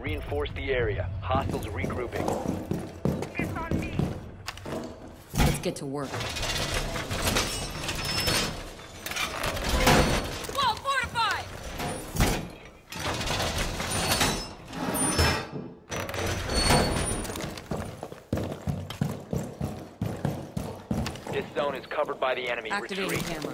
Reinforce the area. Hostiles regrouping. It's on me. Let's get to work. Wall fortified! This zone is covered by the enemy. Activating Retreat. camera.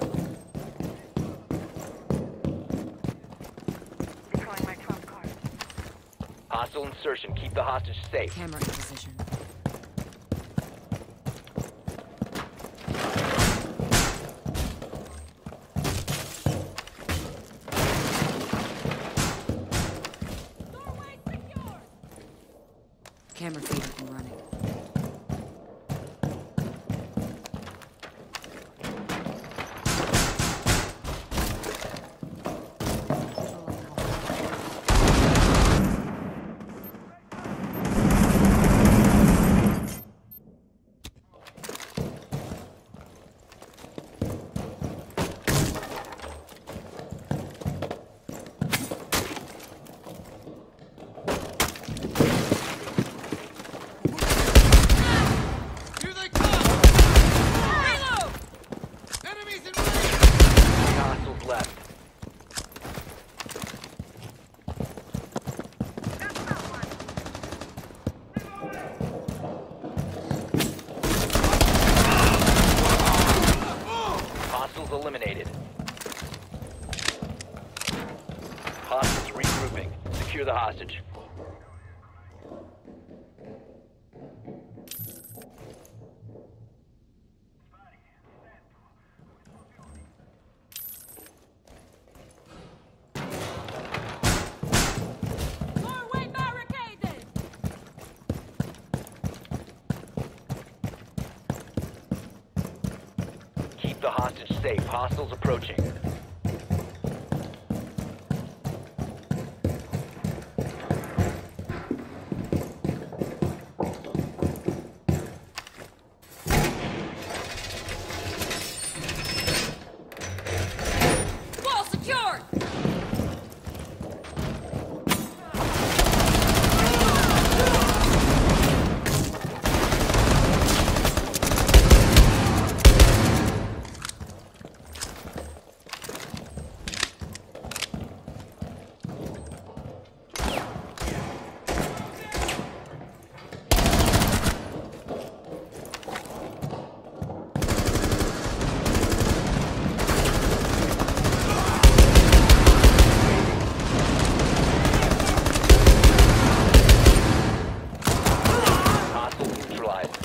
Deploying my trump card. Hostile insertion. Keep the hostage safe. Camera in position. Doorway secure! Camera feed up and running. Here they come! Reload! Enemies in range! Hostiles left. That's not one. Hostiles eliminated. Hostiles regrouping. Secure the hostage. Doorway barricaded! Keep the hostage safe. Hostiles approaching. Wall secured! Hostiles neutralized.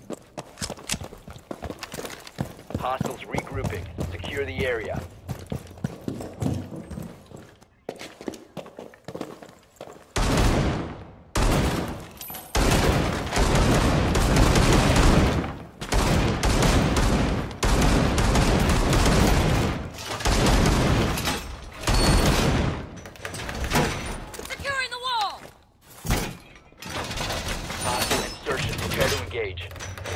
Hostiles regrouping. Secure the area. Securing the wall! Hostile insertion. Prepare to engage.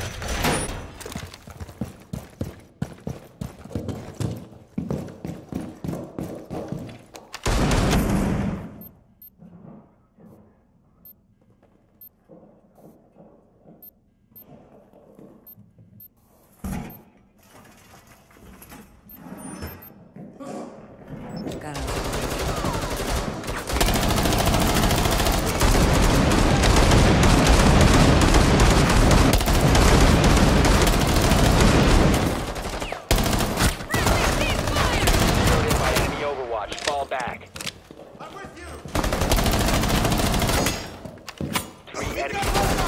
Got it. Targeted by enemy overwatch. Fall back. I'm with you! Three enemy.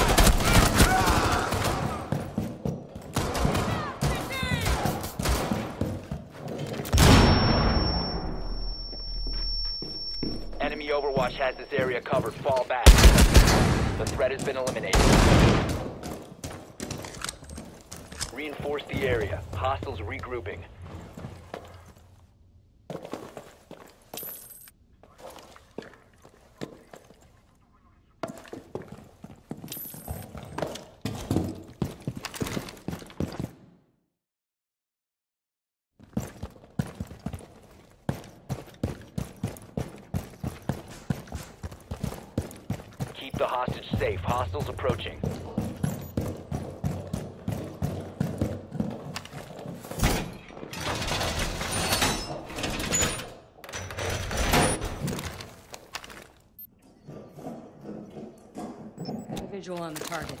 Enemy overwatch has this area covered. Fall back. The threat has been eliminated. Reinforce the area. Hostiles regrouping. the hostage safe. Hostiles approaching. Visual on the target.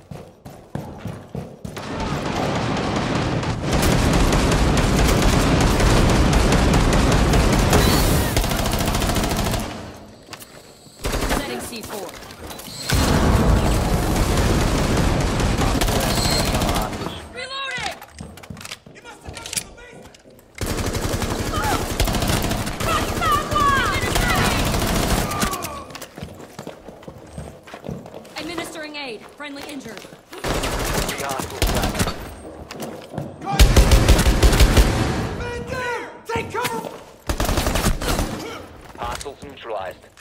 Setting C4. Reloading! You must have gone to the basement! Administering aid. Friendly injured. 3 hostiles left. Man down! Take cover! Hostiles neutralized.